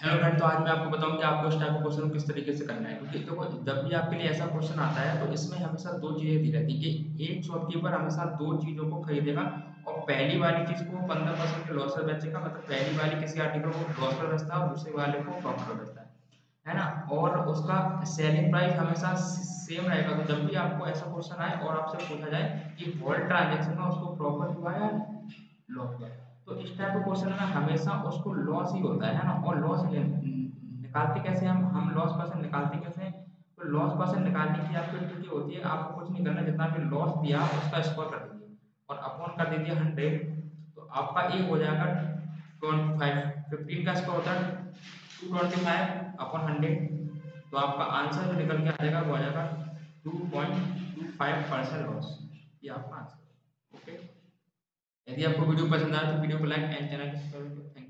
Hello friend, तो आज मैं आपको बताऊँ कि आपको इस टाइप का क्वेश्चन किस तरीके से करना है। क्योंकि देखो, जब भी आपके लिए ऐसा क्वेश्चन आता है तो इसमें हमेशा दो चीज़ें दी रहती है कि एक शॉपकीपर हमेशा दो चीज़ों को खरीदेगा और पहली वाली चीज़ को 15% के लॉस पर बेचेगा। मतलब पहली वाली किसी आर्टिकल को लॉस पर बेचता है और दूसरे वाले को प्रॉफिट पर बेचता है ना। और उसका सेलिंग प्राइस हमेशा सेम रहेगा। तो जब भी आपको ऐसा क्वेश्चन आए और आपसे पूछा जाए कि होल ट्रांजेक्शन में उसको प्रॉफिट हुआ या लॉस हुआ, तो इस टाइप के क्वेश्चन में हमेशा उसको लॉस ही होता है ना। और लॉस निकालते कैसे हम लॉस परसेंट निकालते कैसे हैं? तो लॉस परसेंट निकालने की आपकी ट्रिक ये होती है, आपको कुछ नहीं करना, जितना भी लॉस दिया उसका स्कोर कर दीजिए और अपॉन कर दीजिए 100। तो आपका ये हो जाएगा 25। 15 का स्कोर होता है 225 अपॉन 100। तो आपका आंसर जो निकल के आ जाएगा वो आ जाएगा 2.25% लॉस। ये आपका आंसर। ओके। यदि आपको वीडियो पसंद आए तो वीडियो को लाइक एंड चैनल को सब्सक्राइब करें।